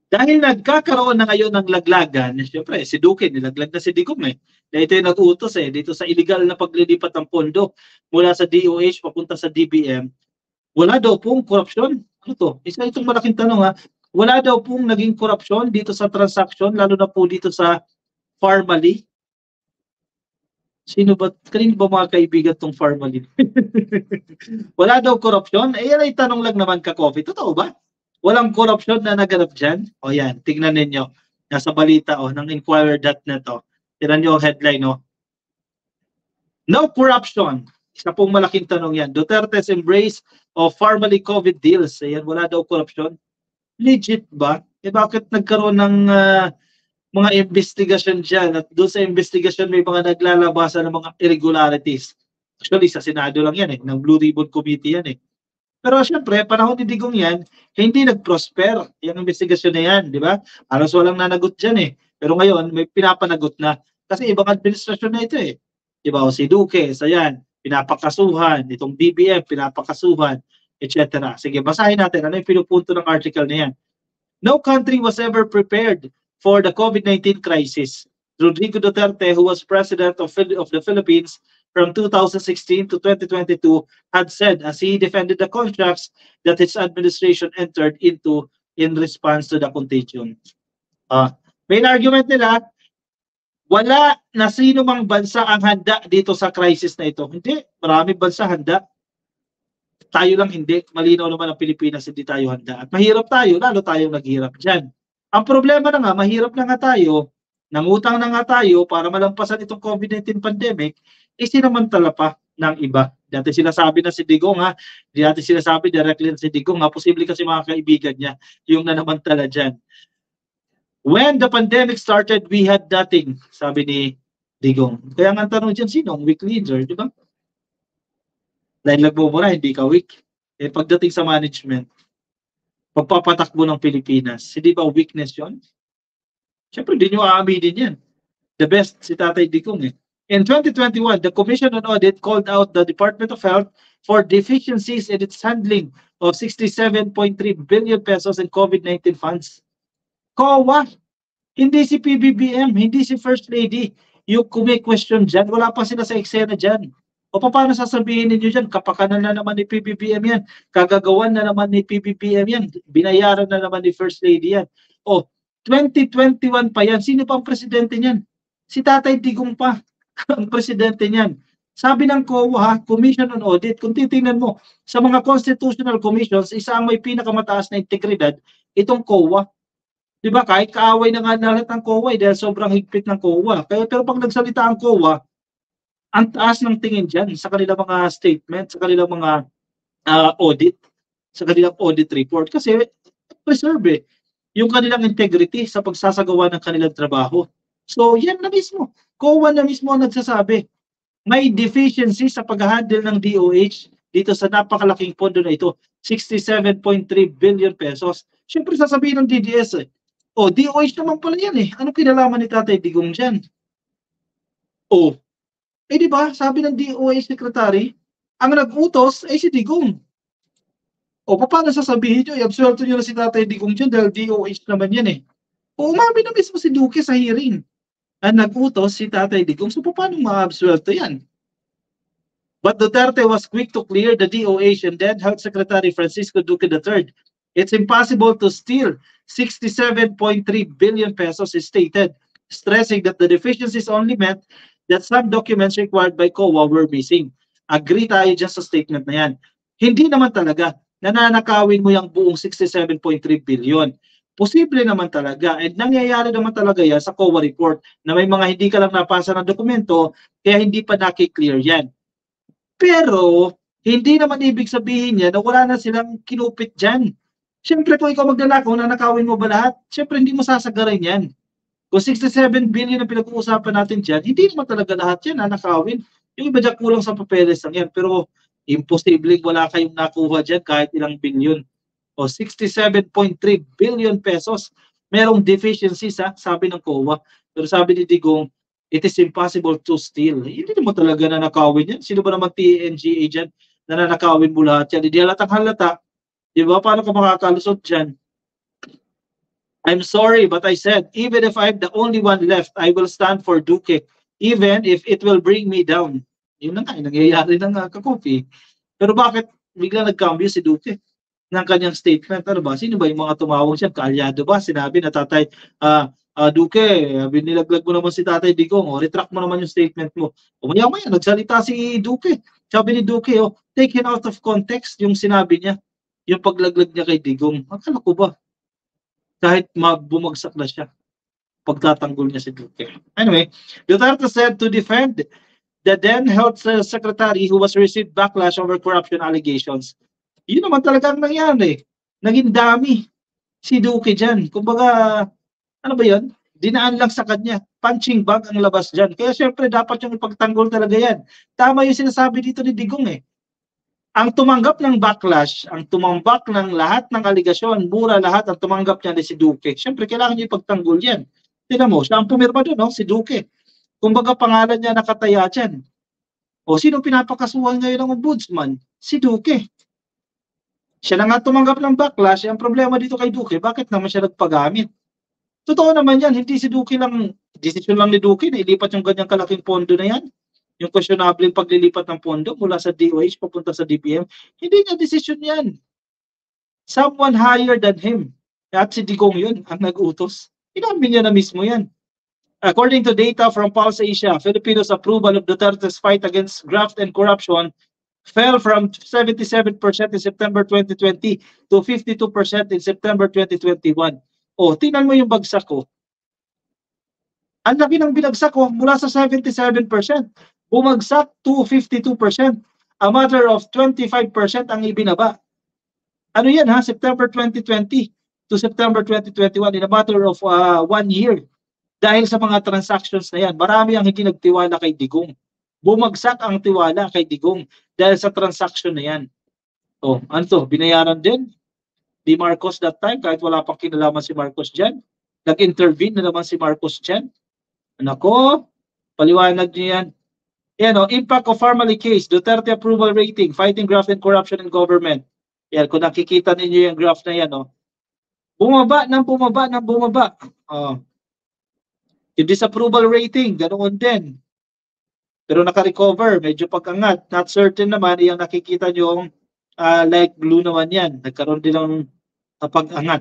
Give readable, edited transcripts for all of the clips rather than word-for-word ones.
Dahil nagkakaroon na ngayon ng laglagan, siyempre si Duque, nilaglag na si Digong eh. Na ito yung nag-utos eh, dito sa illegal na paglilipat ng pondo mula sa DOH papunta sa DBM. Wala daw pong korupsyon. Ano to? Isa itong malaking tanong ha. Wala daw pong naging korupsyon dito sa transaction, lalo na po dito sa Farmally. Sino ba? Kanino ba mga kaibigan tong Farmally? Wala daw korupsyon? Eh yan ay tanong lang naman ka-coffee. Totoo ba? Walang korupsyon na naganap dyan? O yan, tignan ninyo. Nasa balita ng Inquirer.net o. Tignan nyo ang headline o. No corruption. Isa pong malaking tanong yan. Duterte's embrace of Farmally COVID deals. Ayan, wala daw korupsyon. Legit ba? Eh bakit nagkaroon ng mga investigasyon dyan? At doon sa investigasyon may mga naglalabasan ng mga irregularities. Actually, sa Senado lang yan eh. Ng Blue Ribbon Committee yan eh. Pero siyempre, panahon ni Digong yan, hindi nag-prosper yung investigasyon na yan, di ba? Halos walang nanagot dyan eh. Pero ngayon, may pinapanagot na. Kasi ibang administrasyon na ito eh. Di ba? O si Duque, sa yan, pinapakasuhan. Itong BBM, pinapakasuhan, etc. Sige, basahin natin. Ano yung pinupunto ng article na yan? No country was ever prepared for the COVID-19 crisis. Rodrigo Duterte, who was president of the Philippines from 2016 to 2022, had said as he defended the contracts that his administration entered into in response to the contagion. Main argument nila, wala na sino mang bansa ang handa dito sa crisis na ito. Hindi, maraming bansa handa. Tayo lang hindi. Malinaw naman ang Pilipinas, hindi tayo handa. At mahirap tayo, lalo tayong naghirap dyan. Ang problema na nga, mahirap na nga tayo, nangutang na nga tayo para malampasan itong COVID-19 pandemic, isinamantala pa ng iba. Dati sinasabi na si Digong ha, dati sinasabi directly na si Digong ha, posible kasi mga kaibigan niya yung nanamantala dyan. When the pandemic started, we had nothing, sabi ni Digong. Kaya nga tanong dyan, sino ang weak leader, di ba? Dahil nagmumura, hindi ka weak. Eh pagdating sa management, pagpapatakbo ng Pilipinas, hindi ba weakness yun? Siyempre, hindi nyo aaminin yan. The best si Tatay Digong eh. In 2021, the Commission on Audit called out the Department of Health for deficiencies in its handling of 67.3 billion pesos in COVID-19 funds. COA, hindi si PBBM, hindi si First Lady yung kumi-question dyan. Wala pa sila sa eksena dyan. O paano sasabihin ninyo dyan? Kapakanan na naman ni PBBM yan. Kagagawan na naman ni PBBM yan. Binayaran na naman ni First Lady yan. O, 2021 pa yan. Sino pa ang presidente niyan? Si Tatay Digong pa ang presidente niyan. Sabi ng COA, Commission on Audit, kung titingnan mo, sa mga constitutional commissions, isa ang may pinakamataas na integridad, itong COA. Diba, kahit kaaway na nga lahat ng COA dahil sobrang higpit ng COA. Pero pag nagsalita ang COA, ang taas ng tingin dyan sa kanilang mga statement, sa kanilang mga audit, sa kanilang audit report. Kasi preserve yung kanilang integrity sa pagsasagawa ng kanilang trabaho. So yan na mismo. COA na mismo ang nagsasabi. May deficiency sa pag-handle ng DOH dito sa napakalaking pondo na ito. 67.3 billion pesos. Siyempre sasabihin ng DDS DOH naman pala yan eh. Ano kinalaman ni Tatay Digong dyan? Di ba, sabi ng DOH Secretary, ang nag-utos ay si Digong. Paano sasabihin nyo? I-absuelto nyo na si Tatay Digong dyan dahil DOH naman yan eh. Umami na mismo si Duque sa hearing. Ang nag-utos si Tatay Digong. So paano ma-absuelto yan? But Duterte was quick to clear the DOH and then Health Secretary Francisco Duque III. It's impossible to steal 67.3 billion pesos, is stated, stressing that the deficiencies only meant that some documents required by COA were missing. Agree tayo dyan sa statement na yan. Hindi naman talaga nananakawin mo yung buong 67.3 billion. Posible naman talaga and nangyayari naman talaga yan sa COA report na may mga hindi ka lang napasa ng dokumento kaya hindi pa naki-clear yan. Pero hindi naman ibig sabihin yan na wala na silang kinupit dyan. Siyempre kung ikaw magnanakaw, nanakawin mo ba lahat? Siyempre hindi mo sasagarin yan. Kung 67 billion ang pinag-uusapan natin dyan, hindi naman talaga lahat yan nanakawin. Yung iba dyan kulang sa papeles lang yan. Pero imposibleng wala kayong nakuha dyan kahit ilang billion. 67.3 billion pesos. Merong deficiencies sabi ng COA. Pero sabi ni Digong, it is impossible to steal. Hindi mo talaga nanakawin yan. Sino ba naman TNGA dyan na nanakawin mo lahat yan? Hindi halatang halata. Di ba? Paano ka makakalusot dyan? I'm sorry, but I said, even if I'm the only one left, I will stand for Duque, even if it will bring me down. Yun na nga, nangyayari na nga kakopi. Pero bakit bigla nagcambio si Duque ng kanyang statement? Ano ba? Sino ba yung mga tumawag siya? Kaalyado ba? Sinabi na tatay, Duque, binilaglag mo naman si Tatay Digong, retract mo naman yung statement mo. O maya-maya, nagsalita si Duque. Sabi ni Duque, taken out of context yung sinabi niya, yung paglaglag niya kay Digong. Akala ko ba? Kahit bumagsak na siya, pagtatanggol niya si Duque. Anyway, Duterte said to defend the then health secretary who was received backlash over corruption allegations. Yun naman talaga ang nangyari. Naging dami si Duque dyan. Kumbaga, ano ba yun? Dinaan lang sa kanya. Punching bag ang labas dyan. Kaya syempre dapat yung ipagtanggol talaga yan. Tama yung sinasabi dito ni Digong eh. Ang tumanggap ng backlash, ang tumambak ng lahat ng aligasyon, mura lahat ang tumanggap niya ni si Duque. Syempre kailangan niyo ipagtanggol yan. Tignan mo, siya ang pumirma doon, no? Si Duque. Kumbaga pangalan niya nakataya dyan. O sino pinapakasuhan ngayon ng ombudsman? Si Duque. Siya na nga tumanggap ng backlash. Ang problema dito kay Duque, bakit naman siya nagpagamit? Totoo naman yan, hindi si Duque lang, decision lang ni Duque na ilipat yung ganyang kalaking pondo na yan. Yung questionable paglilipat ng pondo mula sa DOH papunta sa DBM. Hindi niya decision yan. Someone higher than him. At si Digong yun ang nag-utos. Inamin niya na mismo yan. According to data from Pulse Asia, Filipinos' approval of Duterte's fight against graft and corruption fell from 77% in September 2020 to 52% in September 2021. Tingnan mo yung bagsak ko. Ang laki ng binagsak ko mula sa 77%. Bumagsak to 52%. A matter of 25% ang ibinaba. Ano yan ha? September 2020 to September 2021 in a matter of 1 year. Dahil sa mga transactions na yan, marami ang hindi nagtiwala kay Digong. Bumagsak ang tiwala kay Digong dahil sa transaction na yan. Ano to? Binayaran din ni Marcos that time kahit wala pang kinalaman si Marcos dyan. Nag-intervene na naman si Marcos dyan. Nako, paliwanag niyo yan. Yan impact of Farmally case, Duterte approval rating, fighting graft and corruption in government. Yan, kung nakikita ninyo yung graph na yan, bumaba ng bumaba. Yung disapproval rating, ganoon din. Pero naka-recover, medyo pag-angat. Not certain naman, yung nakikita nyo yung light blue naman yan. Nagkaroon din ng pag-angat.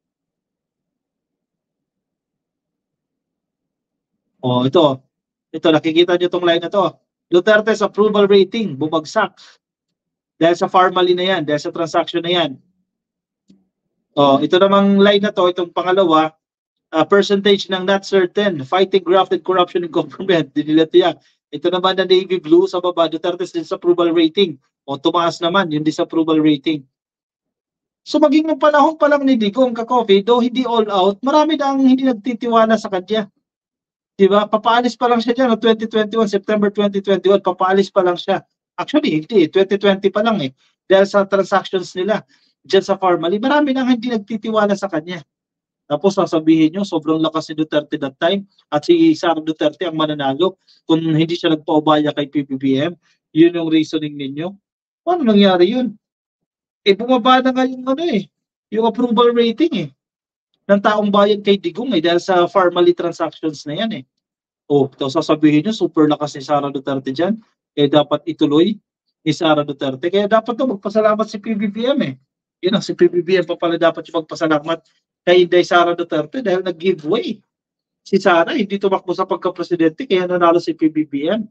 Ito, nakikita nyo itong line na to. Duterte's approval rating, bumagsak. Dahil sa Farmally na yan, dahil sa transaction na yan. Ito namang line na to, itong pangalawa, percentage ng not certain, fighting graft and corruption in government. Dinilat yan. Ito naman na navy blue sa baba, Duterte's disapproval rating. Tumaas naman yung disapproval rating. So maging ng panahon pa lang ni Digong kakofi, though hindi all out, marami na ang hindi nagtitiwala sa kanya. Diba? Papaalis pa lang siya dyan, 2021, September 2021, papaalis pa lang siya. Actually, hindi, 2020 pa lang eh. Dahil sa transactions nila dyan sa Farmally, marami nang hindi nagtitiwala sa kanya. Tapos sasabihin nyo, sobrang lakas si Duterte that time at si Sara Duterte ang mananalo kung hindi siya nagpaubaya kay PBBM. Yun yung reasoning ninyo. Paano nangyari yun? Bumaba na nga yung approval rating ng taong bayan kay Digong dahil sa Farmally transactions na yan tapos sasabihin nyo, super lakas ni Sara Duterte dyan. Dapat ituloy ni Sara Duterte. Kaya dapat magpasalamat si PBBM Yun si PBBM pa pala dapat yung magpasalamat kay Inday Sara Duterte dahil nag-giveaway. Si Sara hindi tumakbo sa pagka-presidente kaya nanalo si PBBM.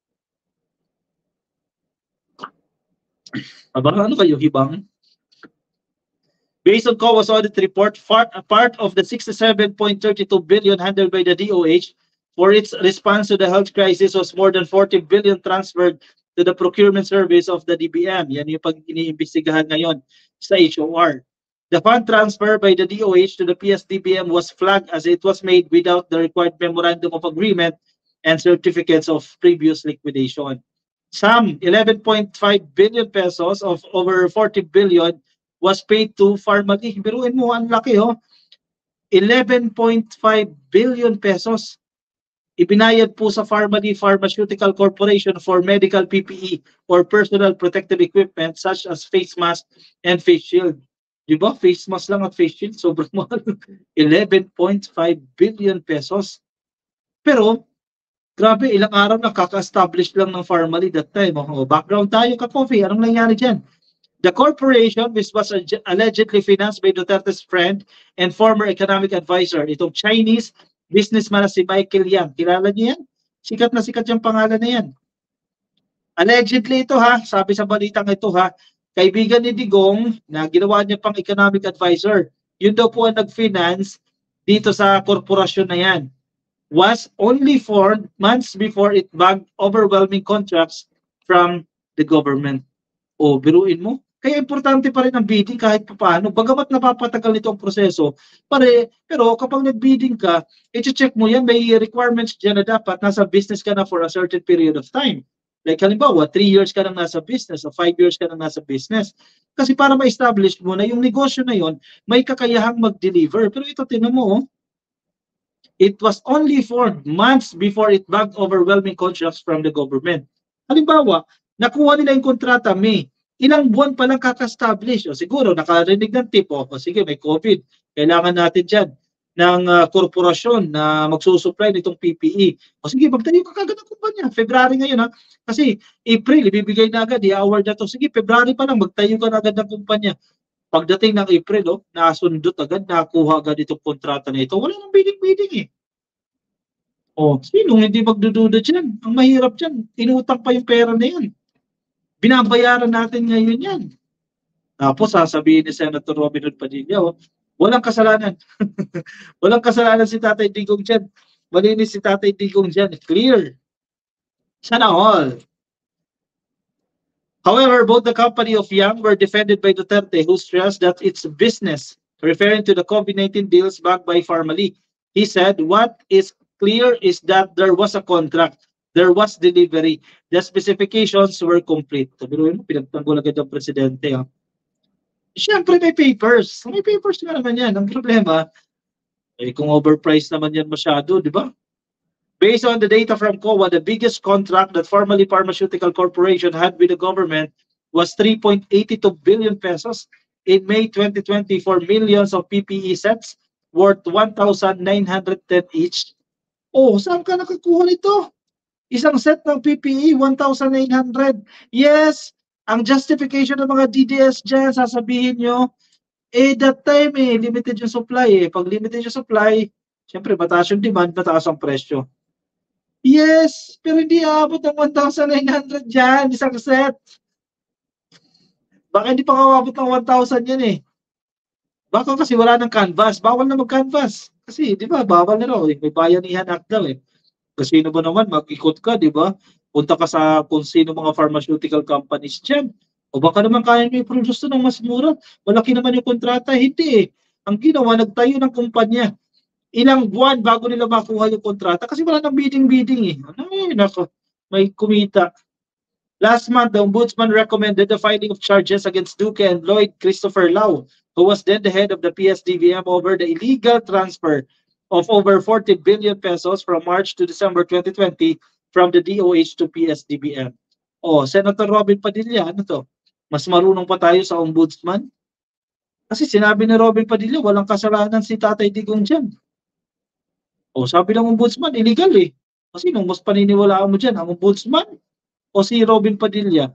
Ano kayo, hibang? Based on COA's audit report, part of the 67.32 billion handled by the DOH for its response to the health crisis was more than 40 billion transferred to the procurement service of the DBM. Yan yung pag-iniimbestigahan ngayon sa HOR. The fund transfer by the DOH to the PSDBM was flagged as it was made without the required memorandum of agreement and certificates of previous liquidation. Some 11.5 billion pesos of over 40 billion was paid to Farmally. Biruin mo, ang laki 11.5 billion pesos. Ibinayad po sa Farmally Pharmaceutical Corporation for medical PPE or personal protective equipment such as face mask and face shield. Di ba? Face mask lang at face shield, sobrang mahal. 11.5 billion pesos. Pero, grabe, ilang araw na kaka-establish lang ng Pharmally that time. Background tayo ka-coffee. Anong nangyari dyan? The corporation, which was allegedly financed by Duterte's friend and former economic advisor, itong Chinese businessman na si Michael Yang. Kilala niyo yan? Sikat na sikat yung pangalan na yan. Allegedly ito ha, sabi sa balitang ito ha, kaibigan ni Digong na ginawa niya pang economic advisor. Yun daw po ang nag-finance dito sa korporasyon na yan. Was only formed months before it bagged overwhelming contracts from the government. O, biruin mo. Kaya importante pa rin ang bidding kahit paano. Bagamat napapatagal nito ang proseso, pero kapag nag-bidding ka, i-check mo yan, may requirements dyan na dapat nasa business ka na for a certain period of time. Like halimbawa, 3 years ka nang nasa business o 5 years ka nang nasa business. Kasi para ma-establish mo na yung negosyo na yon may kakayahang mag-deliver. Pero ito, tinan mo, it was only formed months before it bagged overwhelming contracts from the government. Halimbawa, nakuha nila yung kontrata May. Ilang buwan pa lang kaka-establish. O siguro, nakarinig ng tip. O sige, may COVID. Kailangan natin dyan ng korporasyon na magsusupply nitong PPE. O sige, magtayo ka kagad ng kumpanya. February ngayon ha. Kasi April, ibibigay na agad. I-award na to. Sige, February pa lang, magtayo ka na agad ng kumpanya. Pagdating ng April, nasundot agad, nakuha agad itong kontrata na ito. Wala nang bidding-bidding eh. O, sinong hindi magdududa dyan? Ang mahirap dyan, inutang pa yung pera na yan. Binabayaran natin ngayon yan. Tapos sasabihin ni Senator Robin Hood Padilla, walang kasalanan. Walang kasalanan si Tatay Digong dyan. Malinis si Tatay Digong dyan. Clear. Sana all. However, both the company of Yang were defended by Duterte, who stressed that it's business, referring to the COVID-19 deals backed by Pharmally. He said, what is clear is that there was a contract. There was delivery. The specifications were complete. Sabi mo, pinagtanggol agad ang presidente. Ha? Siyempre may papers. May papers nga naman yan. Ang problema, kung overpriced naman yan masyado, di ba? Based on the data from COA, the biggest contract that Pharmally Pharmaceutical Corporation had with the government was 3.82 billion pesos in May 2020 for millions of PPE sets worth 1,910 each. Oh, saan ka nakakuha nito? Isang set ng PPE, 1,900. Yes, ang justification ng mga DDS dyan, sasabihin nyo, that time limited yung supply. Pag limited yung supply, syempre, mataas yung demand, mataas ang presyo. Yes, pero hindi aabot ng 1,900 dyan, isang set. Baka hindi pa kaabot ng 1,000 yan eh. Baka kasi wala ng canvas. Bawal na mag-canvas. Kasi, di ba, bawal na raw. May Bayanihan Act daw eh. Kasi sino ba naman, mag-ikot ka, di ba? Punta ka sa kung sino mga pharmaceutical companies dyan. O baka naman kaya nyo i-produce ng mas mura. Malaki naman yung kontrata. Hindi eh. Ang ginawa, nagtayo ng kumpanya. Ilang buwan bago nila makuha yung kontrata. Kasi wala nang bidding-bidding eh. Ay, nako, may kumita. Last month, the Ombudsman recommended the filing of charges against Duque and Lloyd Christopher Lau, who was then the head of the PSDBM over the illegal transfer of over 40 billion pesos from March to December 2020 from the DOH to PSDBM. Oh, Senator Robin Padilla, ano to? Mas marunong pa tayo sa ombudsman? Kasi sinabi ni Robin Padilla, walang kasalanan si Tatay Digong dyan. Oh, sabi ng ombudsman, illegal eh. Kasi nung mas paniniwalaan mo dyan, ang ombudsman o si Robin Padilla?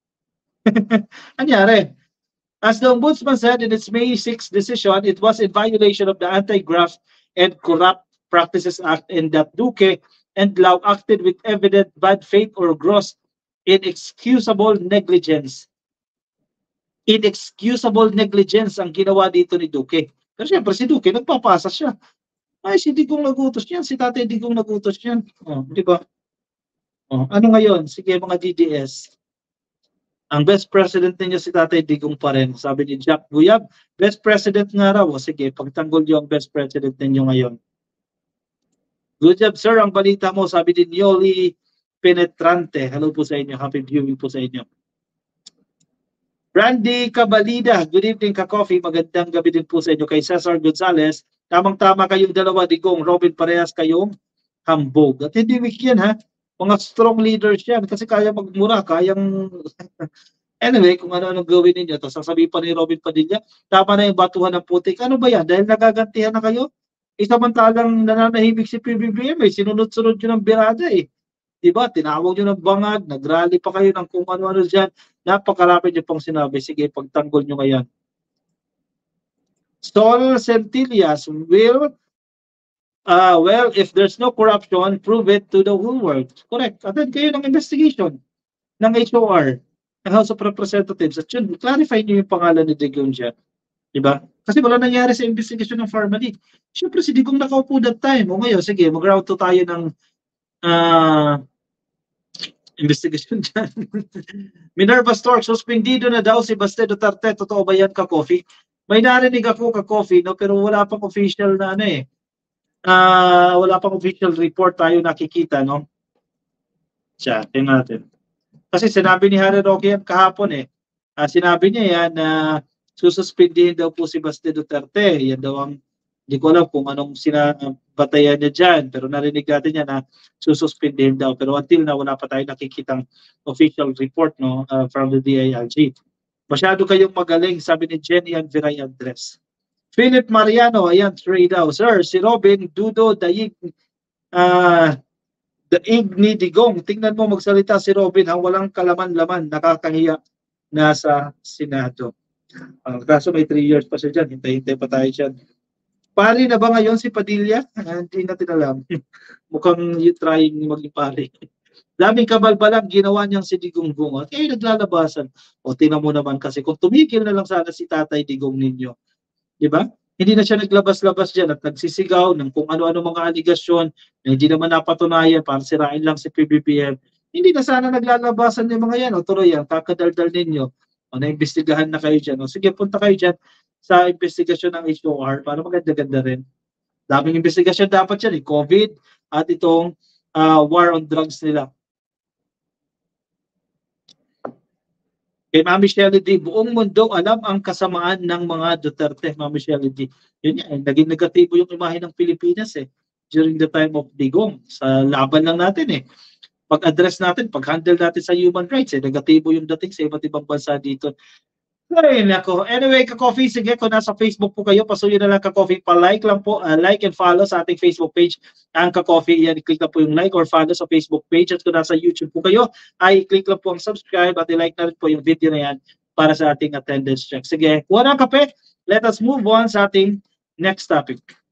Anyari? As the ombudsman said in its May 6 decision, it was in violation of the Anti-Graft and Corrupt Practices Act in that Duque and Lau acted with evident bad faith or gross inexcusable negligence. Inexcusable negligence ang ginawa dito ni Duque. Pero siyempre si Duque, nagpapasa siya. Ay, si Digong nagutos yan, si Tatay Digong nagutos yan. Oh, di ba? Oh, ano ngayon? Sige mga DDS. Ang best president ninyo si Tatay Digong pa rin. Sabi ni Jack Buyab, best president nga raw. O sige, pagtanggol yung best president ninyo ngayon. Good job, sir. Ang balita mo, sabi ni Yoli Penetrante. Hello po sa inyo. Happy viewing po sa inyo. Randy Cabalida, good evening ka-coffee. Magandang gabi din po sa inyo. Kay Cesar Gonzalez, tamang-tama kayong dalawa, Digong, Robin, parehas kayong hambog. At hindi weak yan ha. Mga strong leaders yan kasi kaya magmura, kayang Anyway, kung ano-ano gawin ninyo, tapos sasabihin pa ni Robin Padilla, tama na yung batuhan ng putik. Ano ba yan? Dahil nagagantihan na kayo? Samantalang nananahimik si PBBM, sinunod-sunod yun ng birada eh. Diba? Tinawag nyo ng bangag, nagrally pa kayo ng kung ano-ano dyan. Napakarami nyo pang sinabi. Sige, pagtanggol nyo ngayon. Sol Centillas will, well, if there's no corruption, prove it to the whole world. Correct. Attend kayo ng investigation ng HOR, ng House of Representatives. At yun, clarify nyo yung pangalan ni Digong dyan. Diba? Kasi wala nangyari sa investigation ng Pharmally. Siyempre, si Digong nakaupo that time. O ngayon, sige, mag-round to tayo ng investigation dyan. Minerva Stork, suspendido na daw si Baste Duterte. Totoo ba yan, ka-coffee? May narinig ako, ka-coffee, no? Pero wala pang official na ano eh. Wala pang official report tayo nakikita, no? Siya, tingnan natin. Kasi sinabi ni Harry Roque yan kahapon eh. Sinabi niya yan na sususpindihin daw po si Baste Duterte. Yan daw ang, hindi ko alam kung anong sinabatayan niya dyan. Pero narinig natin yan na sususpindihin daw. Pero until na wala pa tayo nakikitang official report, no, from the DILG. Masyado kayong magaling, sabi ni Jenny Viray Andres. Philip Mariano, ayan, trade daw. Sir, si Robin, Dudo, Daig ni Digong. Tingnan mo magsalita si Robin, walang kalaman-laman, nakakahiya, nasa Senado. Kaso may 3 years pa siya dyan, hintay-hintay pa tayo dyan. Pari na ba ngayon si Padilla? Hindi natin alam. Mukhang trying maging pari. Daming kabalbalang ginawa niyang si Digong Bungo. At kayo naglalabasan. O tingnan mo naman kasi kung tumigil na lang sana si Tatay Digong ninyo. Diba? Hindi na siya naglabas-labas dyan at nagsisigaw ng kung ano-ano mga aligasyon na hindi naman napatunayan para sirain lang si PBBM. Hindi na sana naglalabasan yung mga yan. O tuloy yan, kakadaldal ninyo. O naimbestigahan na kayo dyan. O sige, punta kayo dyan sa investigasyon ng HOR para maganda-ganda rin. Daming investigasyon dapat yan. COVID at itong war on drugs nila. Kay Mami Shelly D, buong mundo alam ang kasamaan ng mga Duterte, Mami Shelly D. Yun yan, naging negatibo yung imahe ng Pilipinas during the time of Digong. Sa laban lang natin Pag-address natin, pag-handle natin sa human rights, negatibo yung dating sa iba't ibang bansa dito. Ay, nako. Anyway, ka-coffee, sige, kung nasa Facebook po kayo, pasuyin na lang ka-coffee, pa-like lang po, like and follow sa ating Facebook page, ang ka-coffee, yan, i-click na po yung like or follow sa Facebook page, at kung nasa YouTube po kayo, ay i-click lang po ang subscribe at i-like na rin po yung video na yan para sa ating attendance check. Sige, kuha na kape, let us move on sa ating next topic.